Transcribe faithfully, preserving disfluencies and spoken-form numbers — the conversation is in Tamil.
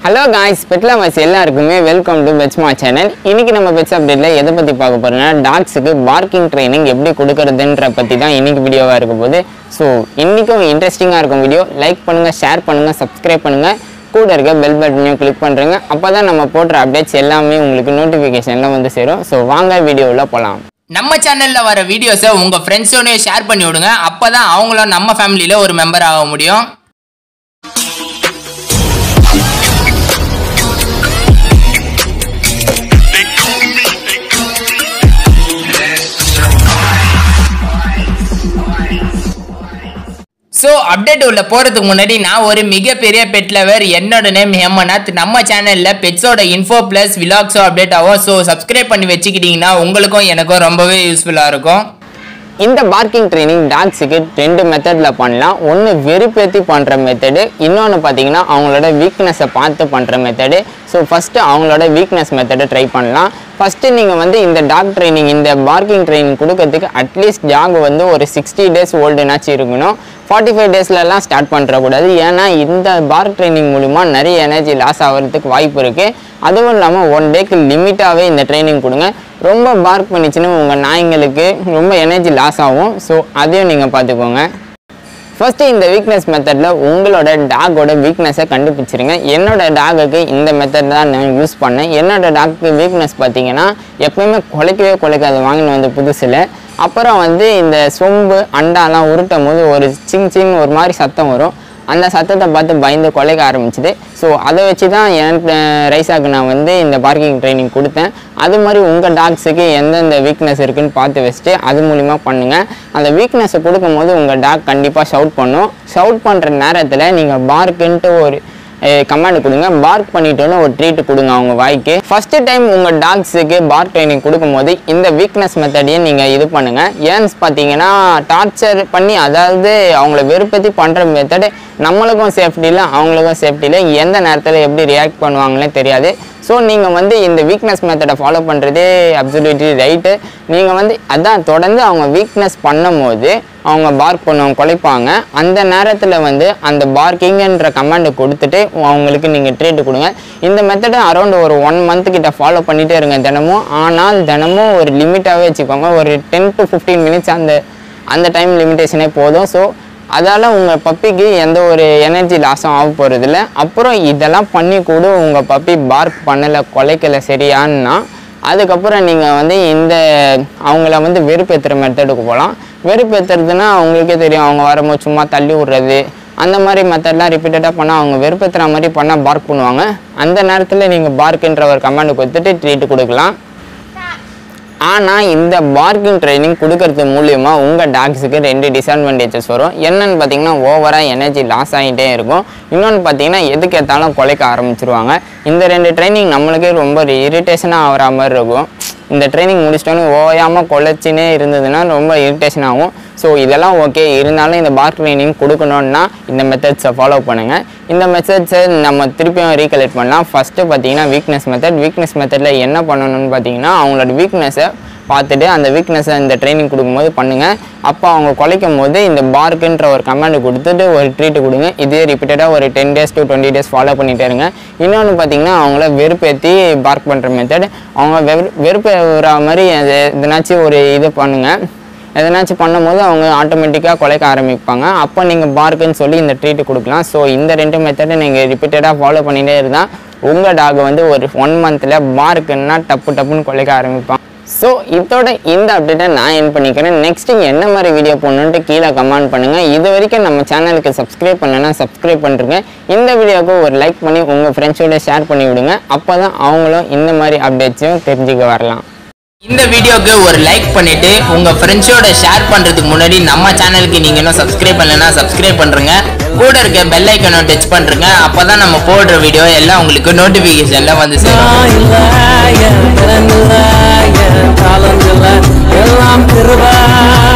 Hello guys, pet lovers எல்லாருக்குமே welcome to Vetsma channel. இன்னைக்கு நம்ம pets updateல எதை பத்தி பார்க்க போறோம்னா டாக்ஸ்க்கு barking training எப்படி கொடுக்கிறதுன்ற பத்தி தான் இன்னைக்கு வீடியோவா இருக்க போகுது. சோ இன்னைக்கு இன்ட்ரஸ்டிங்கா இருக்கும் வீடியோ. லைக் பண்ணுங்க, ஷேர் பண்ணுங்க, subscribe பண்ணுங்க. கூட இருக்க bell button-ஐயும் click பண்றீங்க. அப்பதான் நம்ம போடுற updates எல்லாமே உங்களுக்கு notification-ல வந்து சேரும். சோ வாங்க வீடியோவுல போலாம். நம்ம சேனல்ல வர வீடியோஸை உங்க ஃப்ரெண்ட்ஸோட ஷேர் பண்ணி விடுங்க. அப்பதான் அவங்களும் நம்ம ஃபேமிலியில ஒரு மெம்பர் ஆக முடியும். ஸோ அப்டேட் உள்ள போகிறதுக்கு முன்னாடி நான் ஒரு மிகப்பெரிய பெட் லவர். என்னோட நேம் ஹேமநாத். நம்ம சேனலில் பெட்ஸோட இன்ஃபோ ப்ளஸ் விலாக்ஸோ அப்டேட் ஆகும். ஸோ சப்ஸ்கிரைப் பண்ணி வச்சுக்கிட்டிங்கன்னா உங்களுக்கும் எனக்கும் ரொம்பவே யூஸ்ஃபுல்லாக இருக்கும். இந்த பார்க்கிங் ட்ரைனிங் டாக்ஸுக்கு ரெண்டு மெத்தடில் பண்ணலாம். ஒன்று வெறுப்பேற்றி பண்ணுற மெத்தடு, இன்னொன்று பார்த்தீங்கன்னா அவங்களோட வீக்னஸை பார்த்து பண்ணுற மெத்தடு. ஸோ ஃபஸ்ட்டு அவங்களோட வீக்னஸ் மெத்தடை ட்ரை பண்ணலாம். ஃபஸ்ட்டு நீங்கள் வந்து இந்த டாக் ட்ரைனிங் இந்த பார்க்கிங் ட்ரைனிங் கொடுக்கறதுக்கு அட்லீஸ்ட் டாக் வந்து ஒரு சிக்ஸ்டி டேஸ் ஓல்டுனாச்சும் இருக்கணும். ஃபார்ட்டி ஃபைவ் டேஸ்லலாம் ஸ்டார்ட் பண்ணுறக்கூடாது. ஏன்னா இந்த பார்க் ட்ரைனிங் மூலிமா நிறைய எனர்ஜி லாஸ் ஆகிறதுக்கு வாய்ப்பு இருக்குது. அதுவும் இல்லாமல் ஒன் டேக்கு லிமிட்டாகவே இந்த ட்ரைனிங் கொடுங்க. ரொம்ப பார்க் பண்ணிச்சுன்னு உங்கள் நாய்ங்களுக்கு ரொம்ப எனர்ஜி லாஸ் ஆகும். ஸோ அதையும் நீங்கள் பார்த்துக்கோங்க. ஃபஸ்ட்டு இந்த வீக்னஸ் மெத்தடில் உங்களோட டாகோட வீக்னஸை கண்டுபிடிச்சிருங்க. என்னோடய டாகுக்கு இந்த மெத்தட் தான் நான் யூஸ் பண்ணேன். என்னோடய டாக்கு வீக்னஸ் பார்த்தீங்கன்னா எப்போயுமே குலைக்கவே குலைக்காது வாங்கின்னு வந்து புதுசில். அப்புறம் வந்து இந்த சொம்பு அண்டாலாம் உருட்டும் போது ஒரு சிங் சிங் ஒரு மாதிரி சத்தம் வரும். அந்த சத்தத்தை பார்த்து பயந்து குலைக்க ஆரம்பிச்சுது. ஸோ அதை வச்சு தான் என் ரைஸாக்கு நான் வந்து இந்த பார்க்கிங் ட்ரைனிங் கொடுத்தேன். அது மாதிரி உங்கள் டாக்ஸுக்கு எந்தெந்த வீக்னஸ் இருக்குதுன்னு பார்த்து வச்சுட்டு அது மூலிமா பண்ணுங்கள். அந்த வீக்னஸை கொடுக்கும்போது உங்கள் டாக் கண்டிப்பாக ஷவுட் பண்ணும். ஷவுட் பண்ணுற நேரத்தில் நீங்கள் பார்க்குன்ட்டு ஒரு கமாண்ட் கொடுங்க. பார்க் பண்ணிட்டோன்னு ஒரு ட்ரீட் கொடுங்க அவங்க வாய்க்கு. ஃபஸ்ட்டு டைம் உங்கள் டாக்ஸுக்கு பார்க் ட்ரைனிங் கொடுக்கும்போது இந்த வீக்னஸ் மெத்தடையும் நீங்கள் இது பண்ணுங்கள். ஏன்னு பார்த்தீங்கன்னா டார்ச்சர் பண்ணி அதாவது அவங்கள வெறுப்பத்தி பண்ணுற மெத்தடு நம்மளுக்கும் சேஃப்டி இல்லை, அவங்களுக்கும் சேஃப்டி இல்லை. எந்த நேரத்தில் எப்படி ரியாக்ட் பண்ணுவாங்களே தெரியாது. ஸோ நீங்கள் வந்து இந்த வீக்னஸ் மெத்தடை ஃபாலோ பண்ணுறதே அப்சல்யூட்லி ரைட்டு. நீங்கள் வந்து அதான் தொடர்ந்து அவங்க வீக்னஸ் பண்ணும் போது அவங்க பார்க் பண்ணுவாங்க, குலைப்பாங்க. அந்த நேரத்தில் வந்து அந்த பார்க்கிங்கன்ற கமாண்டை கொடுத்துட்டு அவங்களுக்கு நீங்கள் ட்ரீட் கொடுங்க. இந்த மெத்தடை அரௌண்ட் ஒரு ஒன் மந்த் கிட்ட ஃபாலோ பண்ணிகிட்டே இருங்க தினமும். ஆனால் தினமும் ஒரு லிமிட்டாகவே வச்சுக்கோங்க. ஒரு டென் டு ஃபிஃப்டீன் மினிட்ஸ் அந்த அந்த டைம் லிமிட்டேஷனே போதும். ஸோ அதால் உங்கள் பப்பிக்கு எந்த ஒரு எனர்ஜி லாஸும் ஆக போகிறதில்ல. அப்புறம் இதெல்லாம் பண்ணி கூட உங்கள் பப்பி பார்க் பண்ணலை, குலைக்கலை சரியான்னா அதுக்கப்புறம் நீங்கள் வந்து இந்த அவங்கள வந்து வெறுப்பேற்றுற மெத்தடுக்கு போகலாம். வெறுப்பேற்றுறதுன்னா அவங்களுக்கே தெரியும். அவங்க வரும்போது சும்மா தள்ளி விட்றது அந்த மாதிரி மெத்தட்லாம் ரிப்பீட்டடாக பண்ணால் அவங்க வெறுப்பேற்றுற மாதிரி பண்ணால் பார்க் பண்ணுவாங்க. அந்த நேரத்தில் நீங்கள் பார்க்குன்ற ஒரு கமாண்டு கொடுத்துட்டு ட்ரீட் கொடுக்கலாம். ஆனால் இந்த பார்க்கிங் ட்ரைனிங் கொடுக்கறது மூலியமாக உங்கள் டாக்ஸுக்கு ரெண்டு டிஸ்அட்வான்டேஜஸ் வரும். என்னென்னு பார்த்தீங்கன்னா ஓவராக எனர்ஜி லாஸ் ஆகிட்டே இருக்கும். இன்னொன்று பார்த்தீங்கன்னா எதுக்கு ஏற்றாலும் குலைக்க ஆரம்பிச்சிருவாங்க. இந்த ரெண்டு ட்ரைனிங் நம்மளுக்கே ரொம்ப இரிட்டேஷனாக ஆகிற மாதிரி இருக்கும். இந்த ட்ரைனிங் முடிச்சிட்டோன்னு ஓயாமல் குலைச்சினே இருந்ததுன்னா ரொம்ப இரிட்டேஷன் ஆகும். ஸோ இதெல்லாம் ஓகே. இருந்தாலும் இந்த பார்க் ட்ரைனிங் கொடுக்கணுன்னா இந்த மெத்தட்ஸை ஃபாலோ பண்ணுங்கள். இந்த மெத்தட்ஸை நம்ம திருப்பியும் ரீகலெக்ட் பண்ணலாம். ஃபஸ்ட்டு பார்த்தீங்கன்னா வீக்னஸ் மெத்தட். வீக்னஸ் மெத்தடில் என்ன பண்ணணும்னு பார்த்தீங்கன்னா அவங்களோட வீக்னஸை பார்த்துட்டு அந்த வீக்னஸை இந்த ட்ரைனிங் கொடுக்கும்போது பண்ணுங்கள். அப்போ அவங்க குலைக்கும் போது இந்த பார்க்குன்ற ஒரு கமாண்டு கொடுத்துட்டு ஒரு ட்ரீட்டு கொடுங்க. இதே ரிப்பீட்டடாக ஒரு ten days to twenty days follow பண்ணிகிட்டே இருங்க. இன்னொன்று பார்த்தீங்கன்னா அவங்கள வெறுப்பேற்றி பார்க் பண்ணுற மெத்தட். அவங்க வெறு வெறுப்பு வர மாதிரி அது எதனாச்சும் ஒரு இது பண்ணுங்கள். எதனாச்சும் பண்ணும்போது அவங்க ஆட்டோமேட்டிக்காக குலைக்க ஆரம்பிப்பாங்க. அப்போ நீங்கள் பார்க்குன்னு சொல்லி இந்த ட்ரீட்டு கொடுக்கலாம். ஸோ இந்த ரெண்டு மெத்தடை நீங்கள் ரிப்பீட்டடாக ஃபாலோ பண்ணிகிட்டே இருந்தால் உங்கள் டாக் வந்து ஒரு ஒன் மந்தில் பார்க்குன்னா டப்பு டப்புன்னு குலைக்க ஆரம்பிப்பாங்க. ஸோ இதோட இந்த அப்டேட்டை நான் என் பண்ணிக்கிறேன். நெக்ஸ்ட்டு என்ன மாதிரி வீடியோ போடணுன்ட்டு கீழே கமெண்ட் பண்ணுங்கள். இது வரைக்கும் நம்ம சேனலுக்கு சப்ஸ்கிரைப் பண்ணனா சப்ஸ்கிரைப் பண்ணுறேங்க. இந்த வீடியோவுக்கு ஒரு லைக் பண்ணி உங்கள் ஃப்ரெண்ட்ஸோட ஷேர் பண்ணி விடுங்க. அப்போ தான் அவங்களும் இந்த மாதிரி அப்டேட்ஸையும் தெரிஞ்சுக்க வரலாம். இந்த வீடியோக்கு ஒரு லைக் பண்ணிட்டு உங்க ஃப்ரெண்ட்ஸோட ஷேர் பண்றதுக்கு முன்னாடி நம்ம சேனலுக்கு நீங்க இன்னும் சப்ஸ்கிரைப் பண்ணலன்னா சப்ஸ்கிரைப் பண்றீங்க. கூட இருக்க பெல் ஐகானை டச் பண்றீங்க. அப்பதான் நம்ம போடுற வீடியோ எல்லாம் உங்களுக்கு நோட்டிபிகேஷன்ல வந்து சேரும்.